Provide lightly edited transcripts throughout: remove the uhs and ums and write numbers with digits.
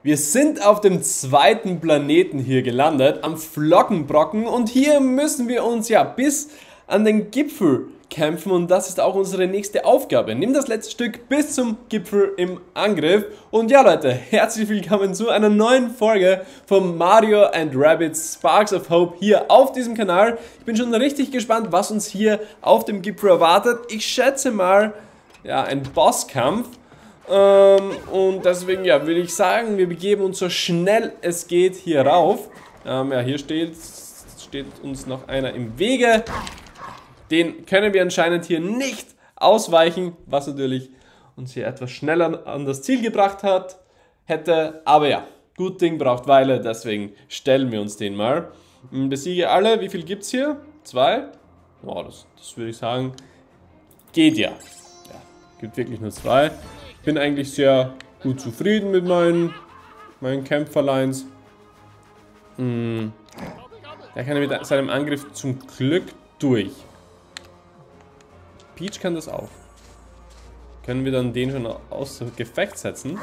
Wir sind auf dem zweiten Planeten hier gelandet, am Flockenbrocken, und hier müssen wir uns ja bis an den Gipfel kämpfen, und das ist auch unsere nächste Aufgabe. Nimm das letzte Stück bis zum Gipfel im Angriff. Und ja Leute, herzlich willkommen zu einer neuen Folge von Mario & Rabbids Sparks of Hope hier auf diesem Kanal. Ich bin schon richtig gespannt, was uns hier auf dem Gipfel erwartet. Ich schätze mal, ja, ein Bosskampf. Und deswegen, ja, würde ich sagen, wir begeben uns so schnell es geht hier rauf. Ja, hier steht uns noch einer im Wege. Den können wir anscheinend hier nicht ausweichen, was natürlich uns hier etwas schneller an das Ziel gebracht hätte. Aber ja, gut Ding braucht Weile, deswegen stellen wir uns den mal. Besiege alle, wie viel gibt es hier? 2? Oh, das würde ich sagen, geht ja. Ja, gibt wirklich nur 2. Ich bin eigentlich sehr gut zufrieden mit meinen Kämpferlines. Der kann mit seinem Angriff zum Glück durch. Peach kann das auch. Können wir dann den schon außer Gefecht setzen?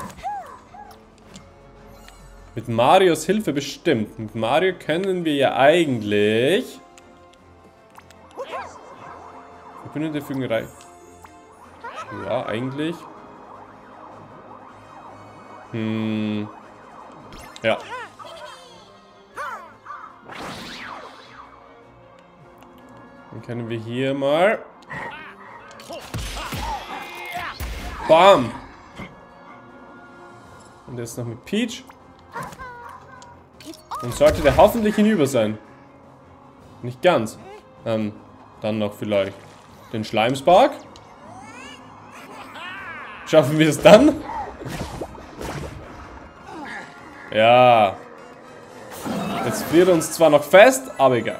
Mit Marios Hilfe bestimmt. Mit Mario können wir ja eigentlich... Verbündete Fügerei. Ja, eigentlich. Ja. Dann können wir hier mal... Bam! Und jetzt noch mit Peach. Und sollte der hoffentlich hinüber sein. Nicht ganz. Dann noch vielleicht den Schleimspark. Schaffen wir es dann? Ja. Jetzt friert uns zwar noch fest, aber egal.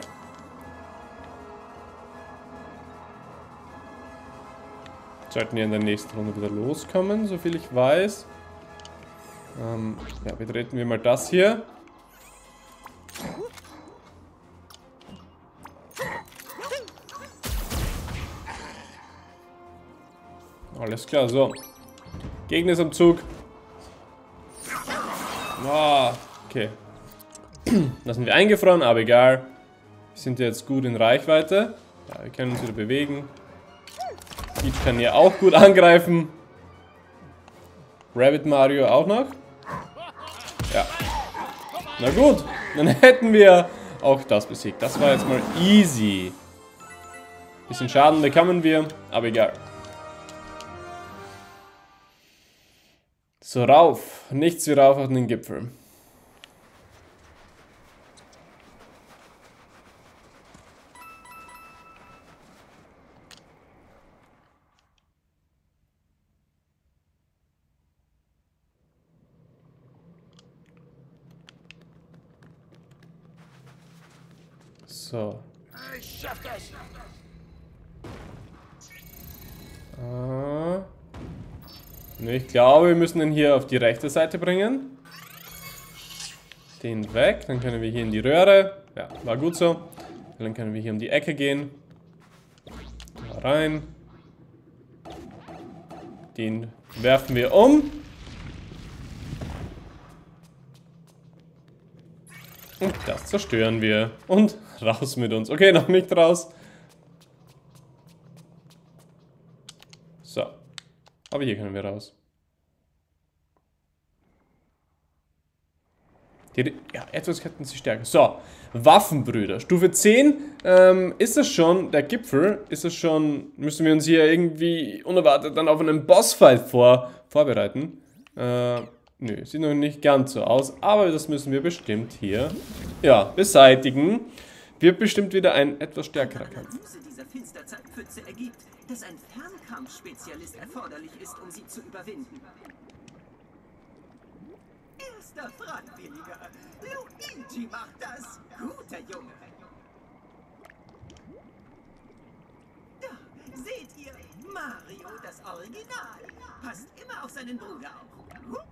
Sollten wir in der nächsten Runde wieder loskommen, soviel ich weiß. Ja, betreten wir mal das hier. Alles klar, so. Gegner ist am Zug. Oh, okay. Lassen wir eingefroren, aber egal. Wir sind jetzt gut in Reichweite. Ja, wir können uns wieder bewegen. Peach kann hier auch gut angreifen. Rabbid Mario auch noch. Ja. Na gut, dann hätten wir auch das besiegt. Das war jetzt mal easy. Bisschen Schaden bekommen wir, aber egal. So, rauf. Nichts wie rauf auf den Gipfel. So. Ich schaff das. Ich glaube, wir müssen den hier auf die rechte Seite bringen. Den weg. Dann können wir hier in die Röhre. Ja, war gut so. Dann können wir hier um die Ecke gehen. Da rein. Den werfen wir um. Und das zerstören wir. Und raus mit uns. Okay, noch nicht raus. So. Aber hier können wir raus. Ja, etwas hätten sie stärker. So. Waffenbrüder. Stufe 10. Ist das schon der Gipfel? Ist das schon... Müssen wir uns hier irgendwie unerwartet dann auf einen Bossfight vorbereiten? Nö, sieht noch nicht ganz so aus, aber das müssen wir bestimmt hier, ja, beseitigen. Wird bestimmt wieder ein etwas stärkerer Kampf. Die Analyse dieser Finsterzeitpfütze ergibt, dass ein Fernkampfspezialist erforderlich ist, um sie zu überwinden. Erster Freiwilliger. Luigi macht das. Guter Junge. Da, seht ihr, Mario, das Original. Passt immer auf seinen Bruder auf.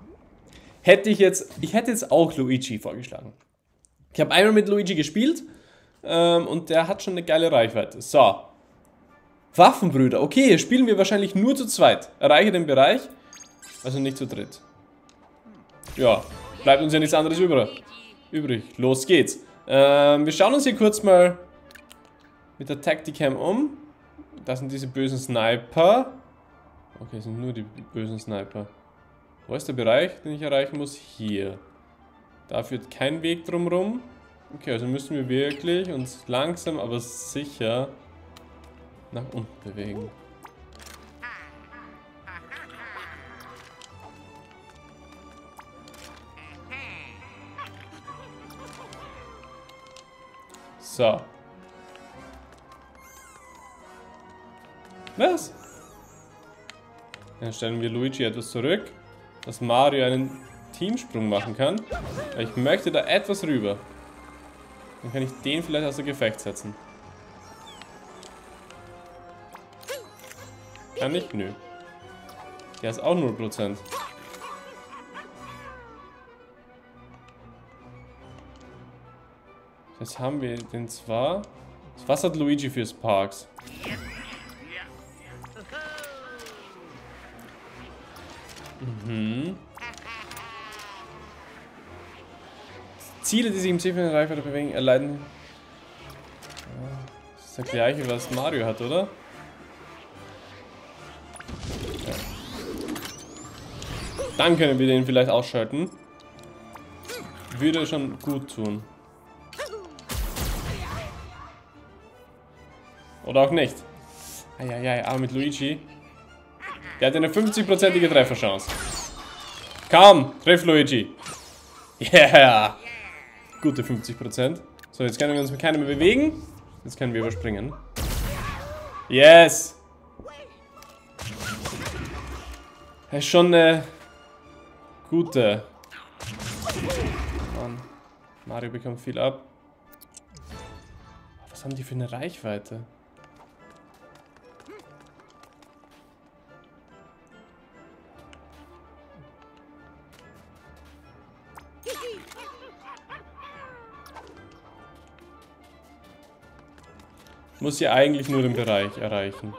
Ich hätte jetzt auch Luigi vorgeschlagen. Ich habe einmal mit Luigi gespielt und der hat schon eine geile Reichweite. So. Waffenbrüder. Okay, hier spielen wir wahrscheinlich nur zu zweit. Erreiche den Bereich, also nicht zu dritt. ja, bleibt uns ja nichts anderes übrig. Los geht's. Wir schauen uns hier kurz mal mit der Tacticam um. Das sind diese bösen Sniper. Okay, das sind nur die bösen Sniper. Wo ist der Bereich, den ich erreichen muss? Hier. Da führt kein Weg drumherum. Okay, also müssen wir wirklich uns langsam, aber sicher nach unten bewegen. So. Was? Dann stellen wir Luigi etwas zurück, dass Mario einen Teamsprung machen kann. Ich möchte da etwas rüber. Dann kann ich den vielleicht außer Gefecht setzen. Kann ich? Nö. Der ist auch 0%. Jetzt haben wir den zwar. Was hat Luigi für Sparks? Ziele, die sich im Ziel Reichweite bewegen, erleiden. Das ist der gleiche, was Mario hat, oder? Ja. Dann können wir den vielleicht ausschalten. Würde schon gut tun. Oder auch nicht. Eieiei, aber mit Luigi. Der hat eine 50%ige Trefferchance. Komm, treff Luigi. Yeah. Gute 50%. So, jetzt können wir uns mit keinem mehr bewegen. Jetzt können wir überspringen. Yes. Das ist schon eine gute. Mann. Mario bekommt viel ab. Was haben die für eine Reichweite? Muss hier eigentlich nur den Bereich erreichen.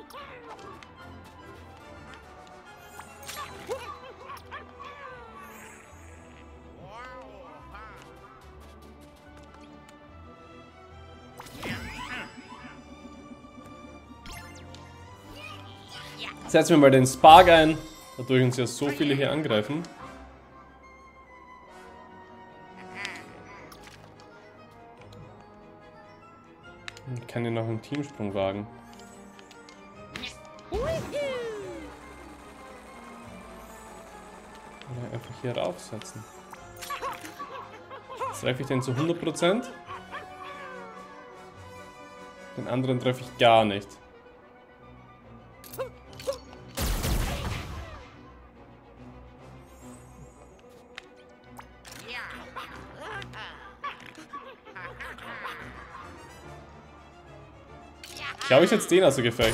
Setzen wir mal den Spark ein, dadurch uns ja so viele hier angreifen. Ich kann hier noch einen Teamsprung wagen. Oder einfach hier raufsetzen. Jetzt treffe ich den zu 100%. Den anderen treffe ich gar nicht. Ich glaube, ich setze den außer Gefecht.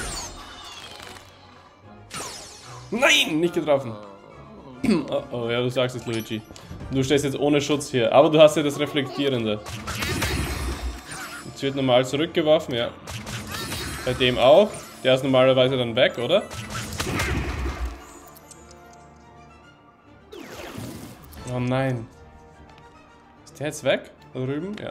Nein, nicht getroffen. Oh, oh, ja, du sagst es, Luigi. Du stehst jetzt ohne Schutz hier, aber du hast ja das Reflektierende. Jetzt wird normal zurückgeworfen, ja. Bei dem auch. Der ist normalerweise dann weg, oder? Oh nein. Ist der jetzt weg? Da drüben? Ja.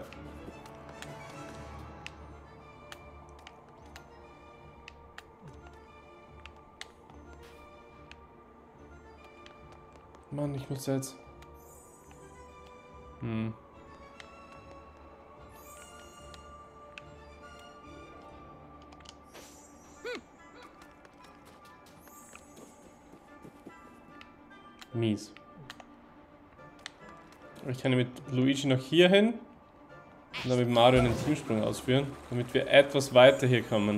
Mann, ich muss jetzt. Mies. Ich kann mit Luigi noch hier hin und dann mit Mario einen Teamsprung ausführen, damit wir etwas weiter hier kommen.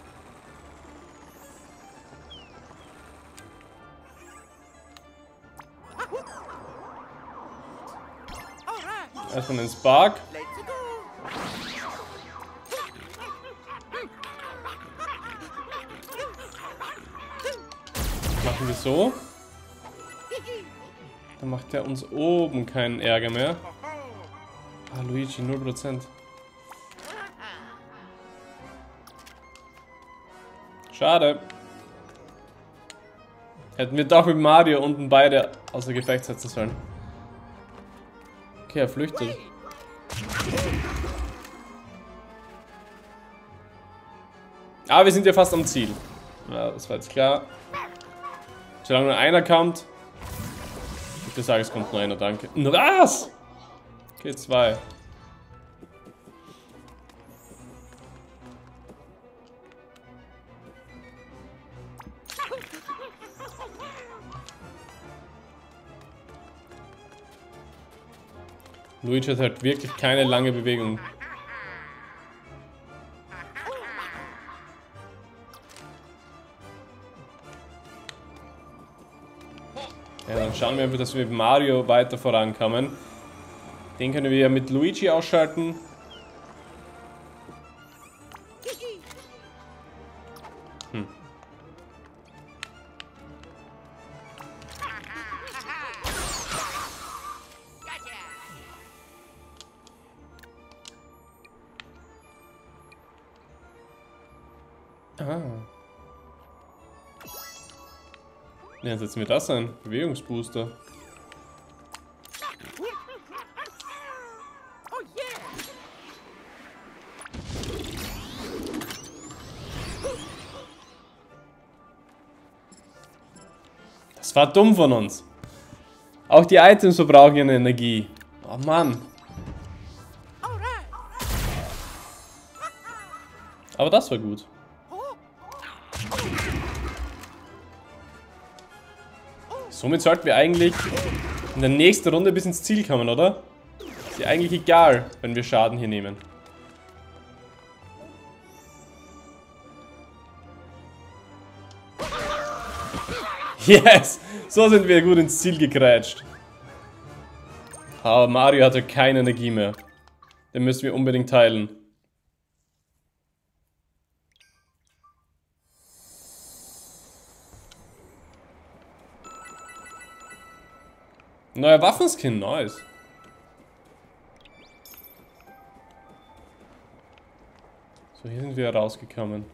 Erstmal den Spark. Machen wir so. Dann macht er uns oben keinen Ärger mehr. Ah, Luigi, 0%. Schade. Hätten wir doch mit Mario unten beide außer Gefecht setzen sollen. Okay, er flüchtet. Ah, wir sind ja fast am Ziel. Ja, das war jetzt klar. Solange nur einer kommt. Ich würde sagen, es kommt nur einer, danke. Was? Okay, 2. Luigi hat halt wirklich keine lange Bewegung. Ja, dann schauen wir einfach, dass wir mit Mario weiter vorankommen. Den können wir ja mit Luigi ausschalten. Ah. Ja, setzen wir das ein. Bewegungsbooster. Das war dumm von uns. Auch die Items verbrauchen ja Energie. Oh Mann. Aber das war gut. Somit sollten wir eigentlich in der nächsten Runde bis ins Ziel kommen, oder? Ist ja eigentlich egal, wenn wir Schaden hier nehmen. Yes! So sind wir gut ins Ziel gekrätscht. Aber Mario hatte keine Energie mehr. Den müssen wir unbedingt teilen. Neuer Waffenskin, nice. So, hier sind wir rausgekommen.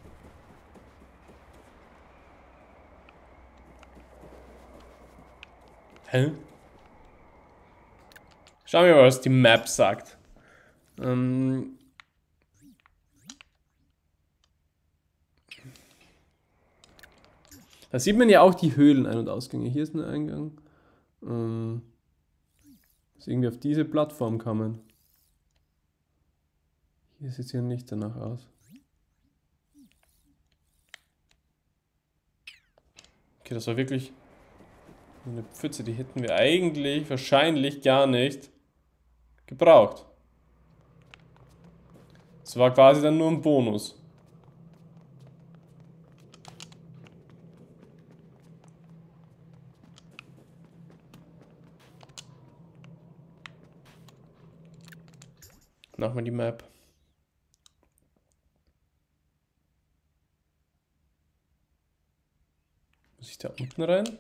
Hä? Schauen wir mal, was die Map sagt. Da sieht man ja auch die Höhlen Ein- und Ausgänge. Hier ist ein Eingang. Muss irgendwie auf diese Plattform kommen. Hier sieht es ja nicht danach aus. Okay, das war wirklich eine Pfütze. Die hätten wir eigentlich wahrscheinlich gar nicht gebraucht. Das war quasi dann nur ein Bonus. Nochmal die Map. Muss ich da unten rein?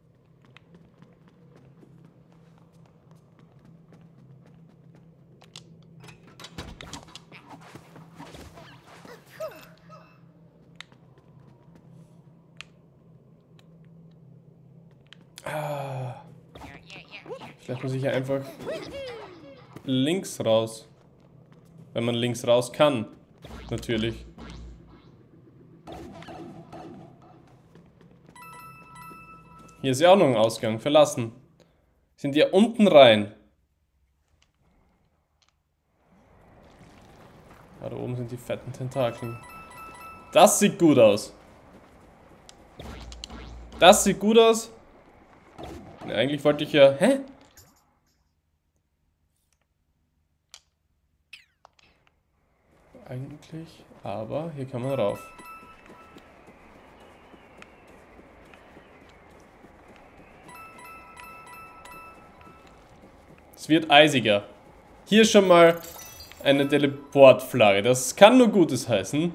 Ah. Vielleicht muss ich ja einfach links raus. Wenn man links raus kann. Natürlich. Hier ist ja auch noch ein Ausgang. Verlassen. Sind ja unten rein. Da oben sind die fetten Tentakeln. Das sieht gut aus. Das sieht gut aus. Ja, eigentlich wollte ich ja... Hä? Eigentlich, aber hier kann man rauf. Es wird eisiger. Hier schon mal eine Teleportflagge. Das kann nur Gutes heißen.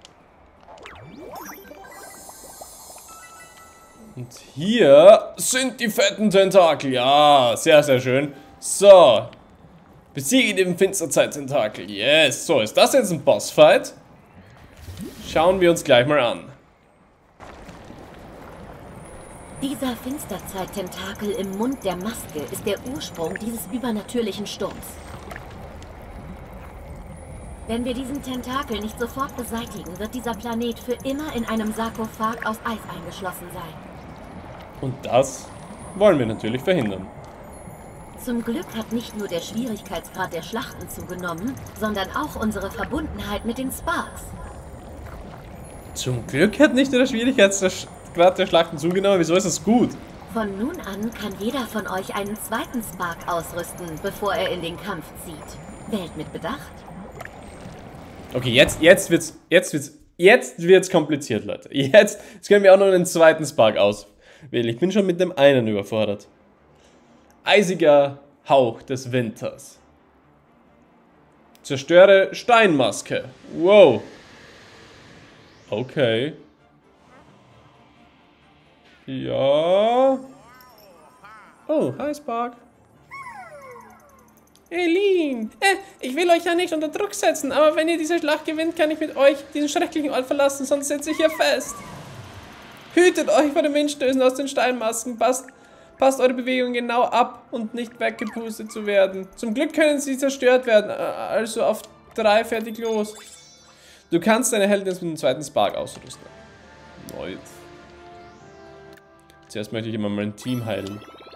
Und hier sind die fetten Tentakel. Ja, sehr, sehr schön. So. Besiege den Finsterzeit-Tentakel. Yes. So, ist das jetzt ein Bossfight? Schauen wir uns gleich mal an. Dieser Finsterzeit-Tentakel im Mund der Maske ist der Ursprung dieses übernatürlichen Sturms. Wenn wir diesen Tentakel nicht sofort beseitigen, wird dieser Planet für immer in einem Sarkophag aus Eis eingeschlossen sein. Und das wollen wir natürlich verhindern. Zum Glück hat nicht nur der Schwierigkeitsgrad der Schlachten zugenommen, sondern auch unsere Verbundenheit mit den Sparks. Zum Glück hat nicht nur der Schwierigkeitsgrad der Schlachten zugenommen. Wieso ist das gut? Von nun an kann jeder von euch einen zweiten Spark ausrüsten, bevor er in den Kampf zieht. Wählt mit Bedacht. Okay, jetzt wird's kompliziert, Leute. Jetzt können wir auch noch einen zweiten Spark auswählen. Ich bin schon mit dem einen überfordert. Eisiger Hauch des Winters. Zerstöre Steinmaske. Wow. Okay. Ja. Oh, hi Spark. Eileen, ich will euch ja nicht unter Druck setzen, aber wenn ihr diese Schlacht gewinnt, kann ich mit euch diesen schrecklichen Ort verlassen, sonst sitze ich hier fest. Hütet euch vor den Windstößen aus den Steinmasken, passt eure Bewegungen genau ab und nicht weggepustet zu werden. Zum Glück können sie zerstört werden, also auf 3 fertig los. Du kannst deine Heldin mit dem zweiten Spark ausrüsten. Leute. Zuerst möchte ich immer mein Team heilen.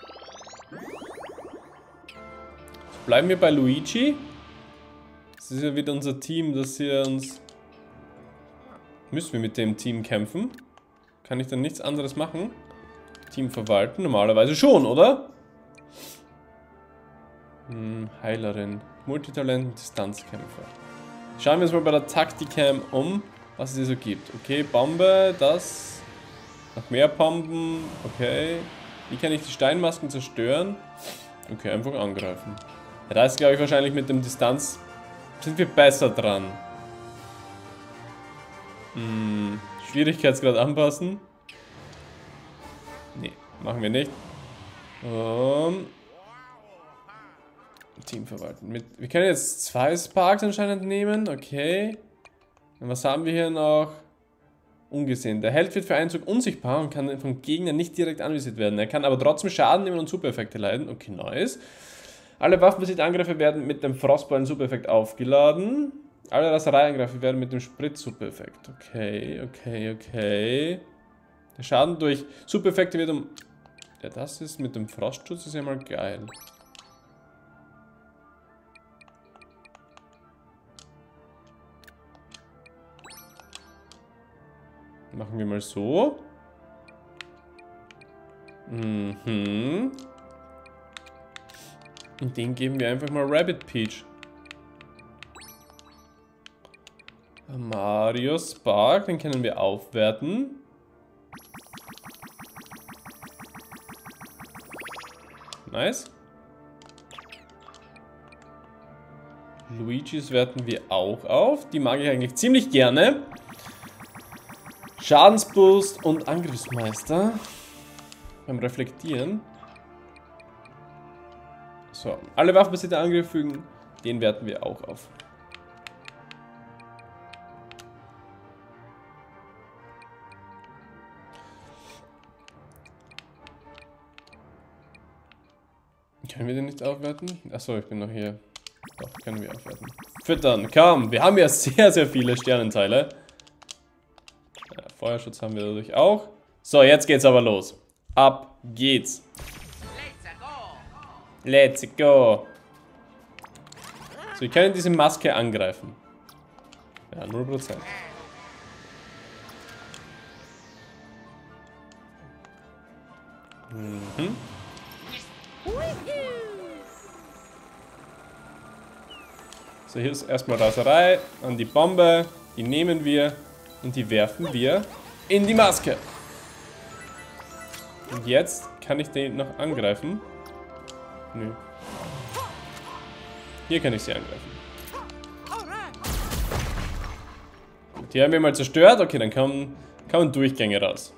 Bleiben wir bei Luigi. Das ist ja wieder unser Team, das hier uns... Müssen wir mit dem Team kämpfen? Kann ich dann nichts anderes machen? Team verwalten? Normalerweise schon, oder? Heilerin. Multitalent, Distanzkämpfer. Schauen wir uns mal bei der Taktikcam um, was es hier so gibt. Okay, Bombe, das... Noch mehr Bomben, okay. Wie kann ich die Steinmasken zerstören? Okay, einfach angreifen. Ja, da ist, glaube ich, wahrscheinlich mit dem Distanz sind wir besser dran. Schwierigkeitsgrad anpassen. Nee, machen wir nicht. Team verwalten. Wir können jetzt 2 Sparks anscheinend nehmen. Okay. Und was haben wir hier noch? Ungesehen. Der Held wird für einen Zug unsichtbar und kann vom Gegner nicht direkt anvisiert werden. Er kann aber trotzdem Schaden nehmen und Supereffekte leiden. Okay, nice. Alle waffenbasierte Angriffe werden mit dem Frostballen-Supereffekt aufgeladen. Alle Raserei-Angriffe werden mit dem Spritz-Supereffekt. Okay, okay, okay. Der Schaden durch Supereffekte wird um... Ja, das ist mit dem Frostschutz ist ja mal geil. Machen wir mal so. Und den geben wir einfach mal Rabbit Peach. Mario Spark, den können wir aufwerten. Nice. Luigis werten wir auch auf. Die mag ich eigentlich ziemlich gerne. Schadensboost und Angriffsmeister. Beim Reflektieren. So, alle waffenbasierte Angriffe fügen, den werten wir auch auf. Können wir den nicht aufwerten? Achso, ich bin noch hier. Doch, können wir aufwerten. Füttern, komm! Wir haben ja sehr, sehr viele Sternenteile. Ja, Feuerschutz haben wir dadurch auch. So, jetzt geht's aber los. Ab geht's. Let's go. So, wir können diese Maske angreifen. Ja, 0%. So, hier ist erstmal Raserei an die Bombe. Die nehmen wir und die werfen wir in die Maske. Und jetzt kann ich den noch angreifen. Nö. Hier kann ich sie angreifen. Gut, die haben wir mal zerstört. Okay, dann kommen Durchgänge raus.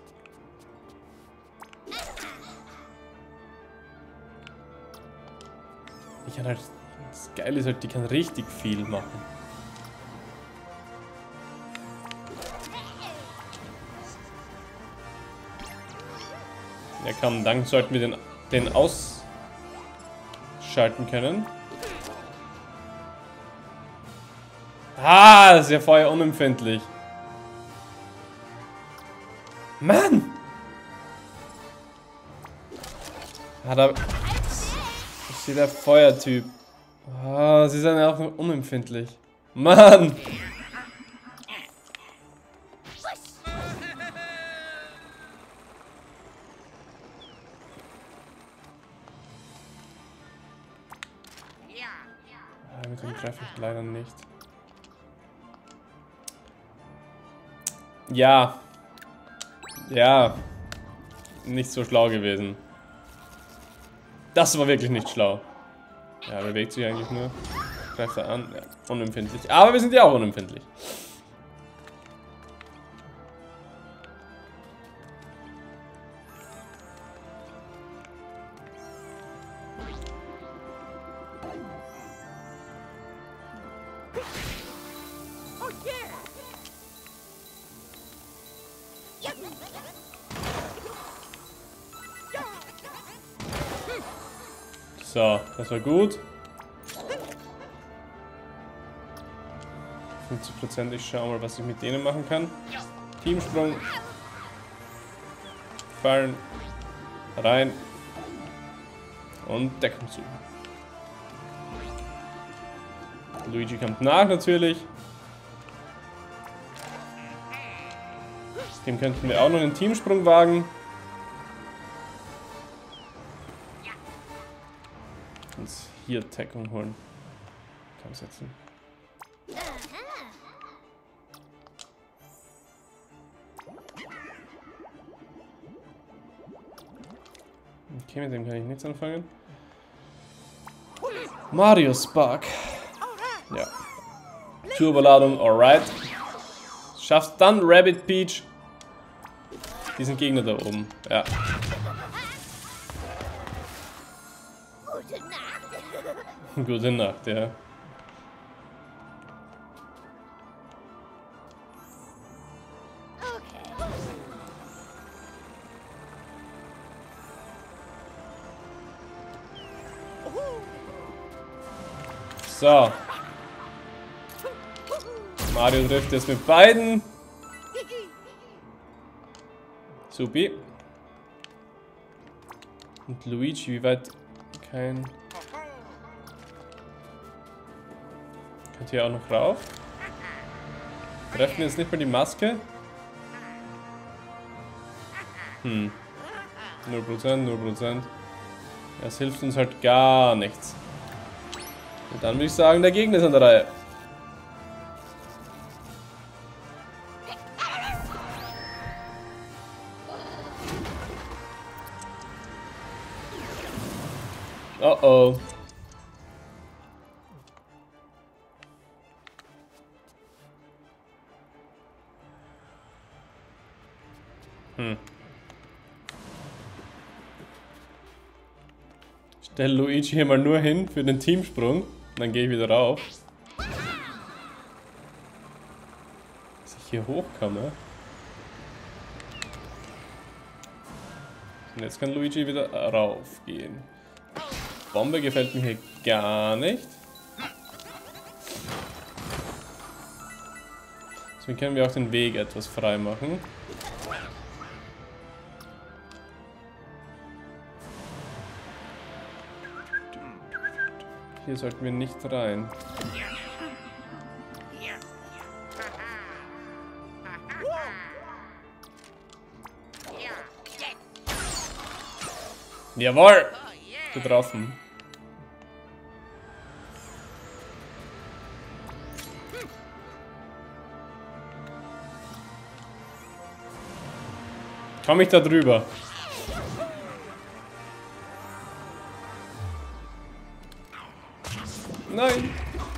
Ich kann halt... Das Geile ist halt, die kann richtig viel machen. Ja komm, dann sollten wir den ausschalten können. Ah, ist ja feuerunempfindlich. Mann! Ah, da ist hier der Feuertyp. Ah, sie sind ja auch noch unempfindlich. Mann! Ah, mit dem treffe ich leider nicht. Ja. Ja. Nicht so schlau gewesen. Das war wirklich nicht schlau. Ja, bewegt sich eigentlich nur. Greift er an. Ja, unempfindlich. Aber wir sind ja auch unempfindlich. So, das war gut. 50%, ich schau mal, was ich mit denen machen kann. Teamsprung. Fallen. Rein. Und Deckung zu. Luigi kommt nach natürlich. Dem könnten wir auch noch einen Teamsprung wagen. Uns hier Deckung holen. Kann setzen. Okay, mit dem kann ich nichts anfangen. Mario Spark. Ja. Turboladung, alright. Schaffst dann Rabbit Peach. Diesen Gegner da oben. Ja. Gute Nacht, ja. So. Mario trifft jetzt mit beiden. Supi. Und Luigi, wie weit? Kein... Könnt ihr auch noch rauf? Treffen wir jetzt nicht mal die Maske? 0%, 0%. Das hilft uns halt gar nichts. Und dann würde ich sagen, der Gegner ist an der Reihe. Oh oh. Stell Luigi hier mal nur hin für den Teamsprung. Dann gehe ich wieder rauf. Dass ich hier hochkomme. Und jetzt kann Luigi wieder raufgehen. Bombe gefällt mir hier gar nicht. Deswegen können wir auch den Weg etwas frei machen. Hier sollten wir nicht rein. Jawohl! Getroffen. Komm ich da drüber? Nein!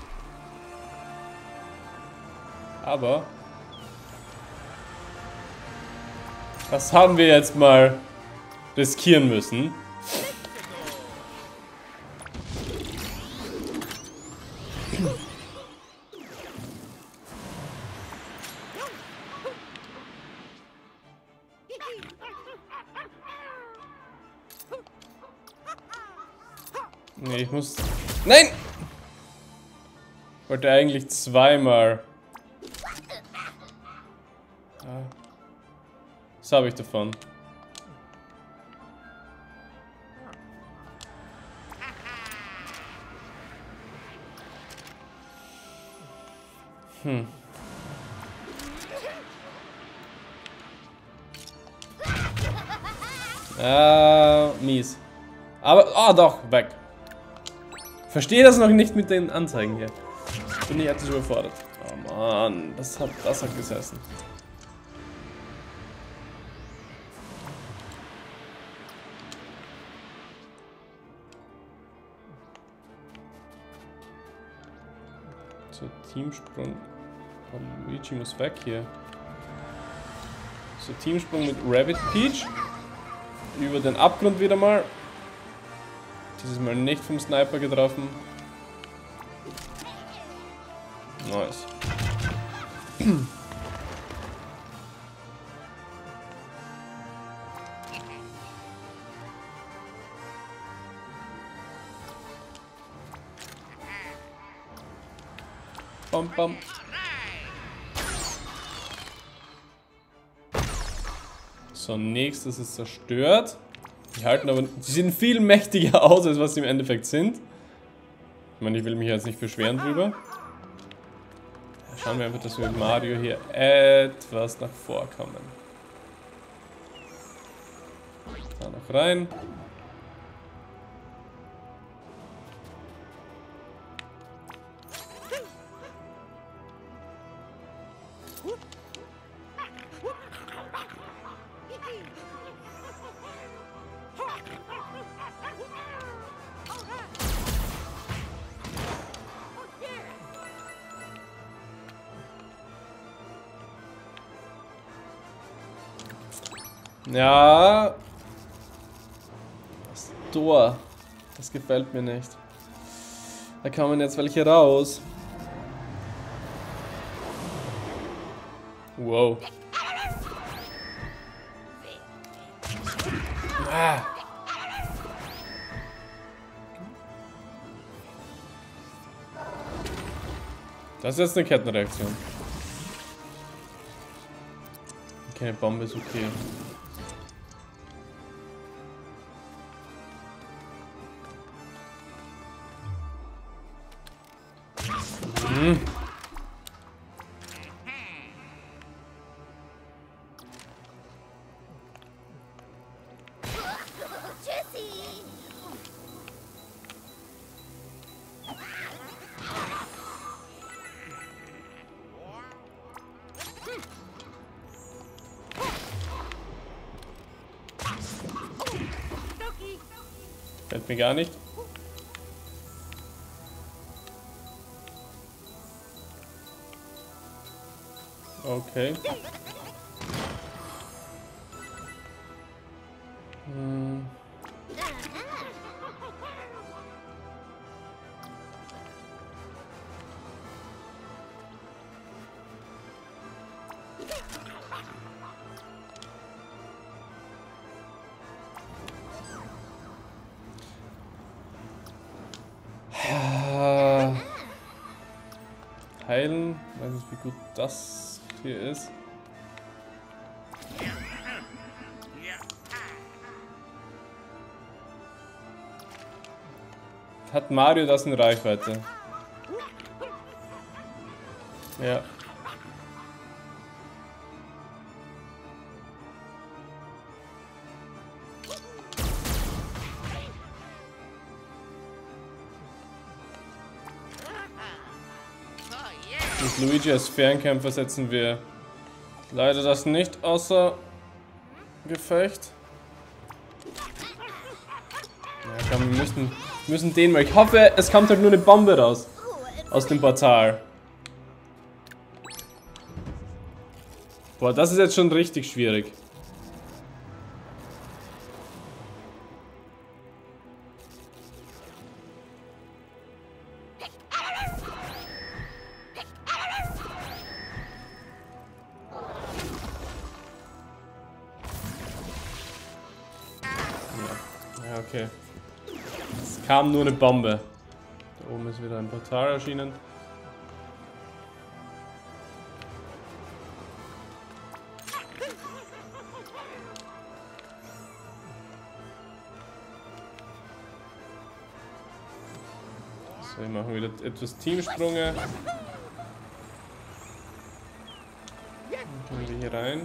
Aber... das haben wir jetzt mal riskieren müssen. Nee, ich muss... Nein! Ich wollte eigentlich zweimal. Was habe ich davon? Mies. Aber, doch, weg. Verstehe das noch nicht mit den Anzeigen hier. Bin ich etwas überfordert. Oh Mann, das hat gesessen. So, Teamsprung. Oh, Luigi muss weg hier. So, Teamsprung mit Rabbit Peach. Über den Abgrund wieder mal. Dieses Mal nicht vom Sniper getroffen. Nice. Bam, bam. So, nächstes ist zerstört. Die halten aber... Sie sehen viel mächtiger aus, als was sie im Endeffekt sind. Ich meine, ich will mich jetzt nicht beschweren drüber. Schauen wir einfach, dass wir mit Mario hier etwas nach vorkommen. Da noch rein. Ja. Das Tor. Das gefällt mir nicht. Da kommen jetzt welche raus. Wow. Ah. Das ist jetzt eine Kettenreaktion. Okay, Bombe ist okay. Fällt mir gar nicht. Okay. Heilen. Ich weiß nicht, wie gut das hier ist. Hat Mario das in Reichweite? Ja. Mit Luigi als Fernkämpfer setzen wir leider das nicht außer Gefecht. Ja, komm, wir müssen den mal. Ich hoffe, es kommt halt nur eine Bombe raus. Aus dem Portal. Boah, das ist jetzt schon richtig schwierig. Ja, okay. Das kam nur eine Bombe. Da oben ist wieder ein Portal erschienen. So, wir machen wieder etwas Teamsprünge. Dann gehen wir hier rein.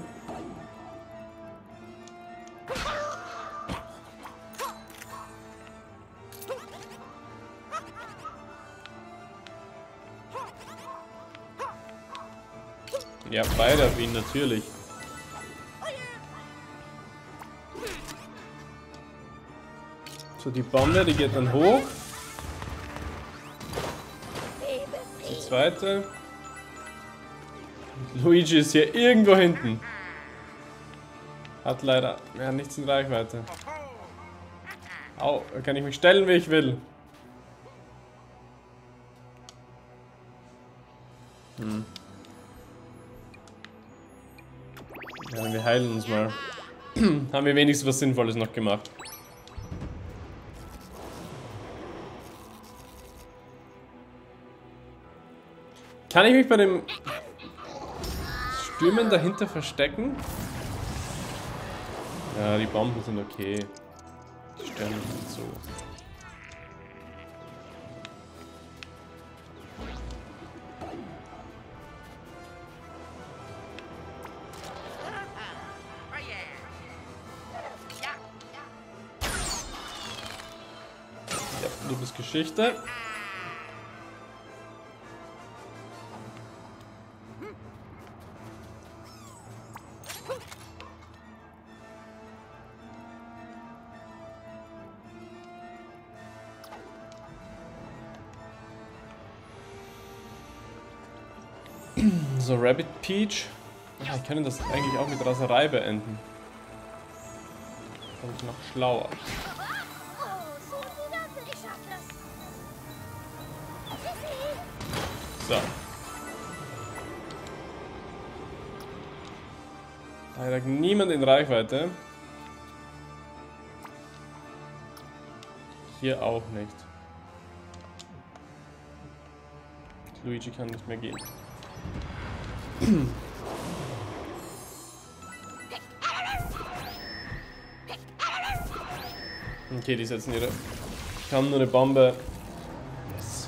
Ja, beide auf ihn natürlich. So, die Bombe, die geht dann hoch. Die zweite. Und Luigi ist hier irgendwo hinten. Hat leider nichts in Reichweite. Au, da kann ich mich stellen, wie ich will. Ja, wir heilen uns mal. Haben wir wenigstens was Sinnvolles noch gemacht. Kann ich mich bei dem Stürmen dahinter verstecken? Ja, die Bomben sind okay. Die stören mich nicht so. Ja, du bist Geschichte. So, Rabbit Peach. Ja, wir können das eigentlich auch mit Raserei beenden. Und noch schlauer. So. Leider niemand in Reichweite. Hier auch nicht. Luigi kann nicht mehr gehen. Okay, die setzen ihre... Kam nur eine Bombe. Yes.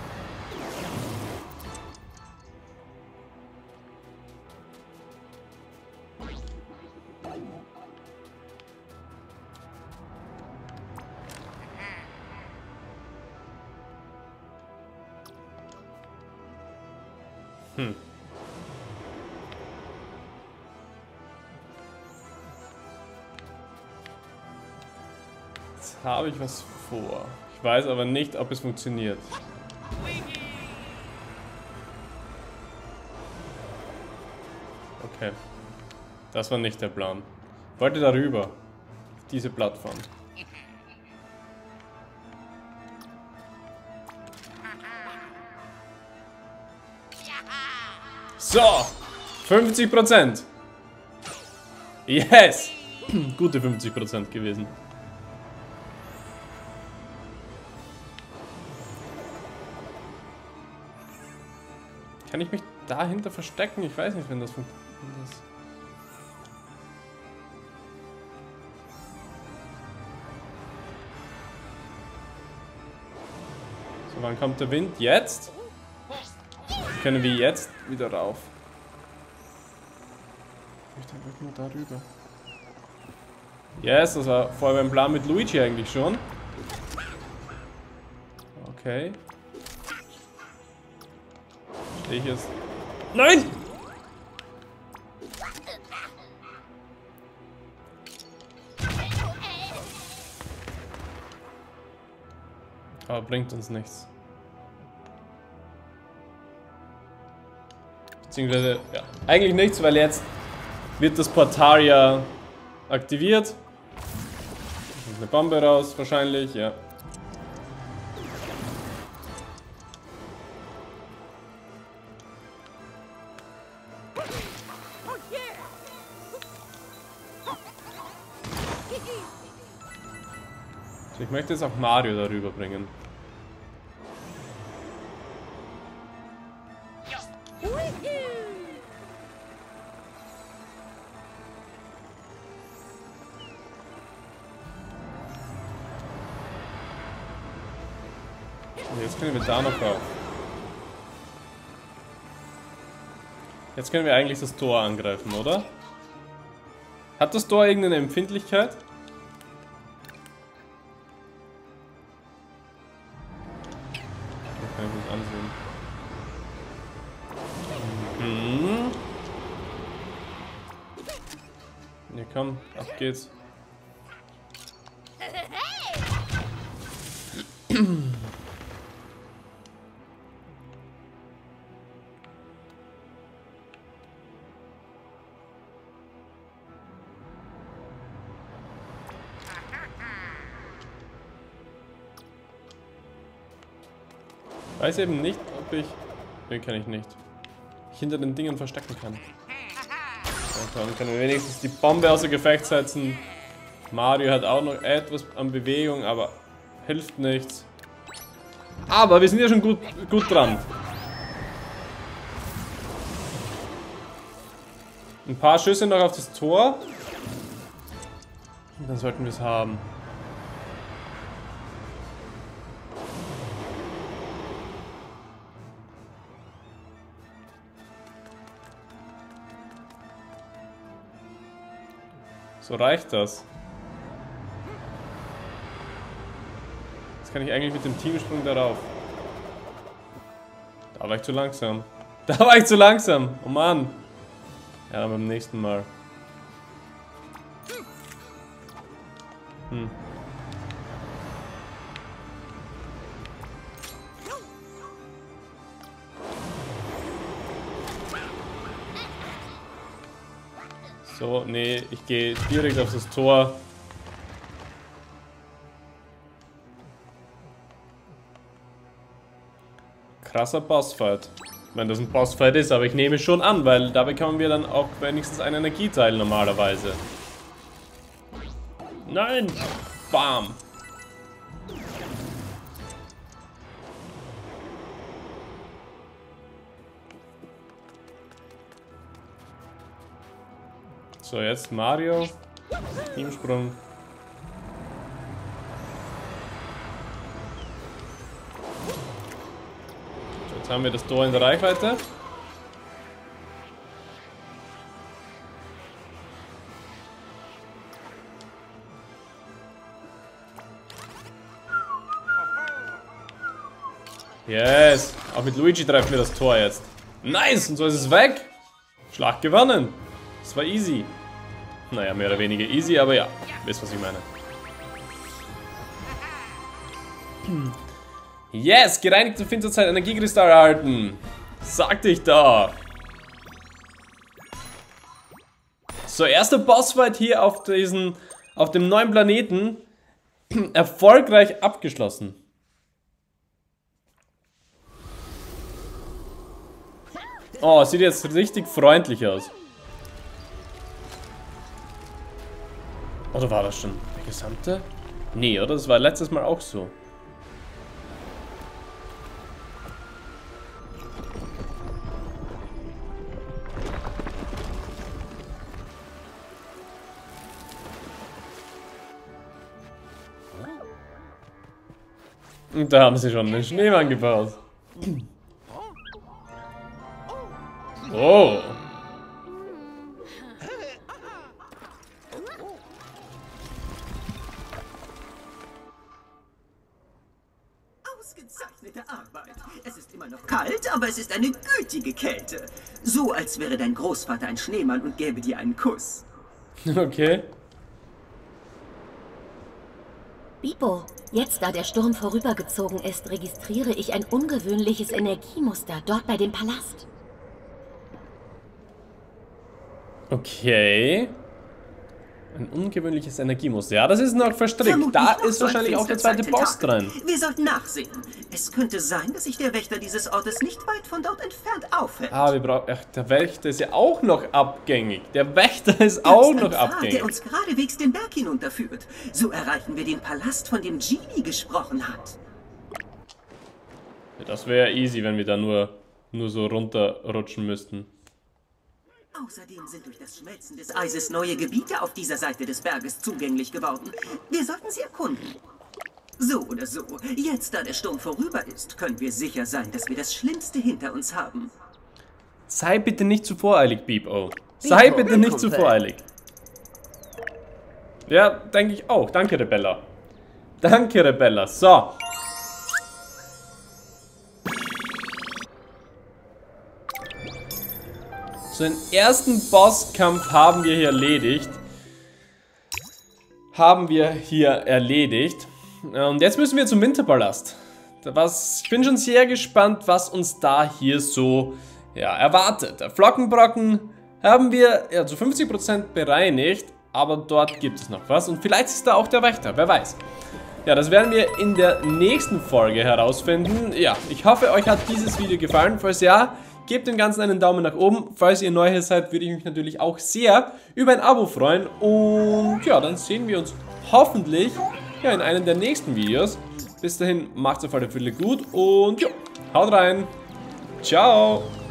Jetzt habe ich was vor. Ich weiß aber nicht, ob es funktioniert. Okay. Das war nicht der Plan. Ich wollte darüber. Auf diese Plattform. So! 50%! Yes! Gute 50% gewesen. Kann ich mich dahinter verstecken? Ich weiß nicht, wenn das funktioniert. So, wann kommt der Wind? Jetzt? Können wir jetzt wieder rauf? Ich möchte einfach nur darüber. Yes, das war vorher beim Plan mit Luigi eigentlich schon. Okay. Stehe ich jetzt... Nein! Aber bringt uns nichts. Beziehungsweise, ja, eigentlich nichts, weil jetzt wird das Portal ja aktiviert. Eine Bombe raus, wahrscheinlich, ja. So, ich möchte jetzt auch Mario darüber bringen. Und jetzt können wir da noch rauf. Jetzt können wir eigentlich das Tor angreifen, oder? Hat das Tor irgendeine Empfindlichkeit? Das kann ich nicht ansehen. Ja, komm, ab geht's. Weiß eben nicht, ob ich... Ne, kann ich nicht. Ich hinter den Dingen verstecken kann. Ja, dann können wir wenigstens die Bombe außer Gefecht setzen. Mario hat auch noch etwas an Bewegung, aber hilft nichts. Aber wir sind ja schon gut dran. Ein paar Schüsse noch auf das Tor. Und dann sollten wir es haben. So reicht das. Jetzt kann ich eigentlich mit dem Teamsprung darauf. Da war ich zu langsam. Da war ich zu langsam. Oh Mann. Ja, dann beim nächsten Mal. So, nee, ich gehe direkt auf das Tor. Krasser Bossfight. Ich meine, dass ein Bossfight ist, aber ich nehme es schon an, weil da bekommen wir dann auch wenigstens einen Energieteil normalerweise. Nein! Bam! So, jetzt Mario. Teamsprung. So, jetzt haben wir das Tor in der Reichweite. Yes! Auch mit Luigi treffen wir das Tor jetzt. Nice! Und so ist es weg! Schlag gewonnen! Das war easy. Naja, mehr oder weniger easy, aber ja, wisst, was ich meine. Yes, gereinigte Finsterzeit Energiekristall erhalten. Sagte ich da. So, erster Bossfight hier auf dem neuen Planeten. Erfolgreich abgeschlossen. Oh, sieht jetzt richtig freundlich aus. Oder war das schon der gesamte? Nee, oder? Das war letztes Mal auch so. Und da haben sie schon einen Schneemann gebaut. Oh. Ausgezeichnete Arbeit. Es ist immer noch kalt, aber es ist eine gütige Kälte. So, als wäre dein Großvater ein Schneemann und gäbe dir einen Kuss. Okay. Bibo, jetzt da der Sturm vorübergezogen ist, registriere ich ein ungewöhnliches Energiemuster dort bei dem Palast. Okay. Ein ungewöhnliches Energiemuster. Ja, das ist noch verstrickt. Da ist wahrscheinlich auch der zweite Boss drin. Wir sollten nachsehen. Es könnte sein, dass sich der Wächter dieses Ortes nicht weit von dort entfernt aufhält. Ah, wir brauchen... Ach, der Wächter ist ja auch noch abgängig. Der Wächter ist auch noch Pfad, abgängig. der uns geradewegs den Berg hinunterführt. So erreichen wir den Palast, von dem Genie gesprochen hat. Ja, das wäre easy, wenn wir da nur so runterrutschen müssten. Außerdem sind durch das Schmelzen des Eises neue Gebiete auf dieser Seite des Berges zugänglich geworden. Wir sollten sie erkunden. So oder so, jetzt da der Sturm vorüber ist, können wir sicher sein, dass wir das Schlimmste hinter uns haben. Sei bitte nicht zu voreilig, Beep-O. Sei bitte nicht zu voreilig. Ja, denke ich auch. Danke, Rebella. Danke, Rebella. So. So, den ersten Bosskampf haben wir hier erledigt. Und jetzt müssen wir zum Winterpalast. Ich bin schon sehr gespannt, was uns da hier so erwartet. Der Flockenbrocken haben wir zu 50% bereinigt, aber dort gibt es noch was. Und vielleicht ist da auch der Wächter, wer weiß. Ja, das werden wir in der nächsten Folge herausfinden. Ja, ich hoffe, euch hat dieses Video gefallen. Falls ja, gebt dem Ganzen einen Daumen nach oben. Falls ihr neu hier seid, würde ich mich natürlich auch sehr über ein Abo freuen. Und ja, dann sehen wir uns hoffentlich in einem der nächsten Videos. Bis dahin, macht's auf alle Fälle gut und ja, haut rein. Ciao.